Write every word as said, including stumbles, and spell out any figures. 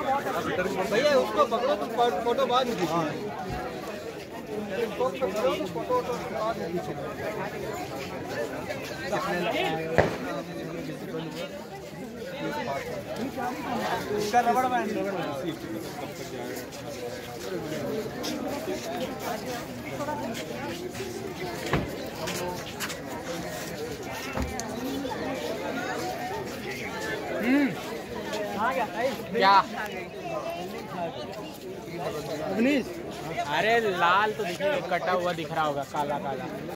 भैया उसको पकड़ो तो फोटो बाद में खींचो। फोटो बाद में खींचो। इसका रबड़ बैंड क्या अरे लाल तो दिखेगा, कटा हुआ दिख रहा होगा, काला काला।